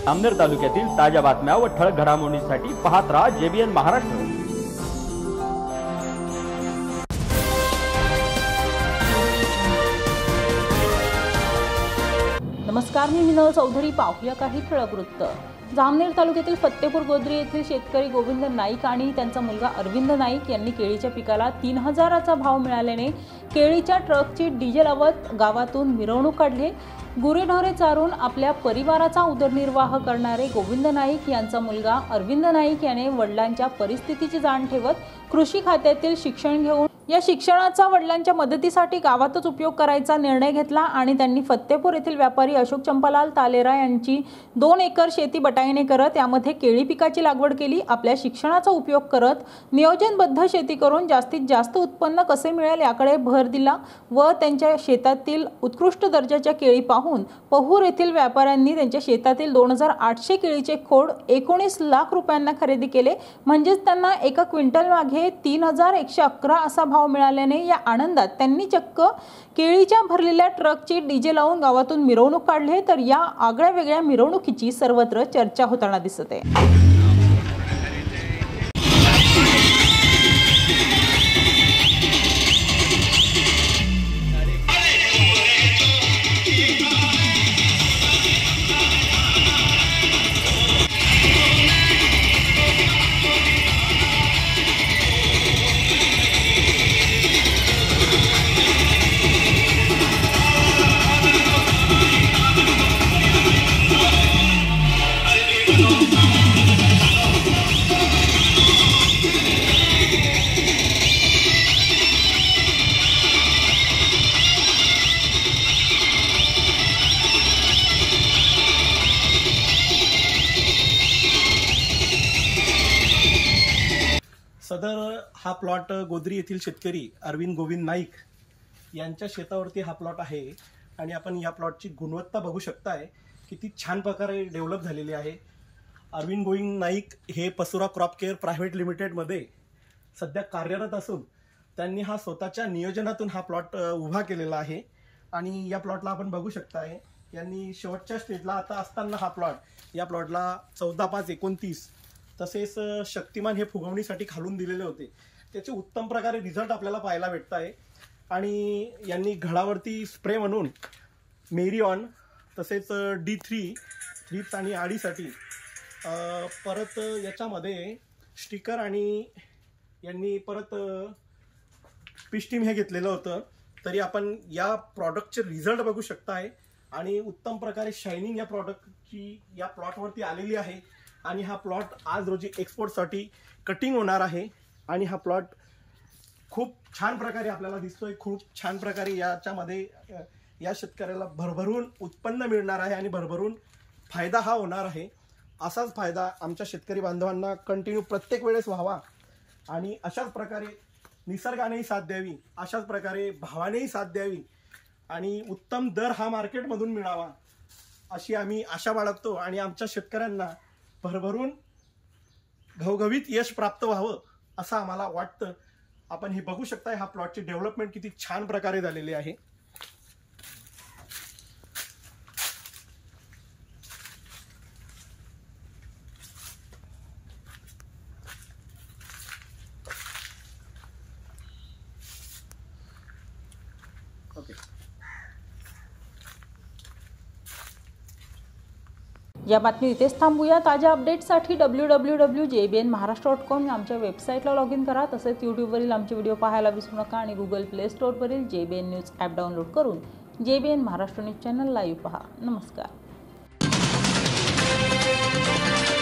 जामनेर तालुक्यातील ताज्या बातम्या व ठळक घडामोडींसाठी पाहत राहा JBN महाराष्ट्र। नमस्कार, मी मिनल चौधरी। पाहूया काही ठळक वृत्त। जामनेर तालुक्यातील फत्तेपूर गोद्री येथील शेतकरी गोविंद नाईक आणि त्यांचा मुलगा अरविंद नाईक यांनी केळीच्या पिकाला 3000चा भाव मिळाल्याने केळीच्या ट्रकची डिझेल लावत गावातून मिरवणूक काढली। गुरेढोरे चारून आपल्या परिवाराचा उदरनिर्वाह करणारे गोविंद नाईक यांचा मुलगा अरविंद नाईक याने वडिलांच्या परिस्थितीची जाण ठेवत कृषी खात्यातील शिक्षण घेऊन या शिक्षणाचा वडिलांच्या मदतीसाठी गावातच उपयोग करायचा निर्णय घेतला आणि त्यांनी फत्तेपूर येथील व्यापारी अशोक चंपालाल तालेरा यांची 2 एकर शेती बटाईने करत यामध्ये केळी पिकाची लागवड केली। आपल्या शिक्षणाचा उपयोग करत नियोजनबद्ध शेती करून जास्तीत जास्त उत्पन्न कसे मिळेल याकडे भर दिला व त्यांच्या शेतातील उत्कृष्ट दर्जाच्या केळी पाहून पहूर येथील व्यापाऱ्यांनी त्यांच्या शेतातील 2800 केळीचे खोड 19 लाख रुपयांना खरेदी केले। म्हणजेच त्यांना एका क्विंटल मागे 3111 असा भाव मिळाल्याने या आनंदात त्यांनी चक्क केळीच्या भरलेल्या ट्रकची डीजे लावून गावातून मिरवणूक काढली। तर या आगळ्या वेगळ्या मिरवणुकीची सर्वत्र चर्चा होताना दिसते। सदर हा प्लॉट गोद्री येथील शेतकरी अरविंद गोविंद नाईक यांच्या शेतावरती हा प्लॉट आहे आणि आपण या प्लॉटची गुणवत्ता बघू शकताय किती छान प्रकारे डेव्हलप झालेली आहे। अरविंद गोविंद नाईक हे पसुरा क्रॉप केअर प्रायव्हेट लिमिटेडमध्ये सध्या कार्यरत असून त्यांनी हा स्वतःच्या नियोजनातून हा प्लॉट उभा केलेला आहे आणि या प्लॉटला आपण बघू शकताय यांनी शेवटच्या स्टेजला आता असताना हा प्लॉट या प्लॉटला 14/5/29 तसेच शक्तिमान हे फुगवणीसाठी खालून दिलेले होते। त्याचे उत्तम प्रकारे रिझल्ट आपल्याला पाहायला भेटत आहे आणि यांनी घडावरती स्प्रे म्हणून मेरिऑन तसेच D3 थ्रिप्स आणि आडीसाठी परत याच्यामध्ये स्टिकर आणि यांनी परत पिस्टीम हे घेतलेलं होतं। तरी आपण या प्रॉडक्टचे रिझल्ट बघू शकताय आणि उत्तम प्रकारे शायनिंग या प्रॉडक्टची या प्लॉटवरती आलेली आहे आणि हा प्लॉट आज रोजी एक्सपोर्टसाठी कटिंग होणार आहे आणि हा प्लॉट खूप छान प्रकारे आपल्याला दिसतोय। खूप छान प्रकारे याच्यामध्ये या शेतकऱ्याला भरभरून उत्पन्न मिळणार आहे आणि भरभरून फायदा हा होणार आहे। असाच फायदा आमच्या शेतकरी बांधवांना कंटिन्यू प्रत्येक वेळेस व्हावा आणि अशाच प्रकारे निसर्गानेही साथ द्यावी, अशाच प्रकारे भावानेही साथ द्यावी आणि उत्तम दर हा मार्केटमधून मिळावा अशी आम्ही आशा बाळगतो आणि आमच्या शेतकऱ्यांना भरभरून घवघवीत यश प्राप्त व्हावं असं आम्हाला वाटतं। आपण हे बघू शकता हा प्लॉटची डेव्हलपमेंट किती छान प्रकारे झालेली आहे। ओके, या बातमी इथेच थांबूया। ताज्या अपडेट्ससाठी www.jbnmaharashtra.com आमच्या वेबसाईटला लॉग इन करा। तसेच यूट्यूबवरील आमचे व्हिडिओ पाहायला विसरू नका आणि गुगल प्ले स्टोअरवरील JBN न्यूज ॲप डाउनलोड करून JBN Maharashtra news channel live पहा। नमस्कार।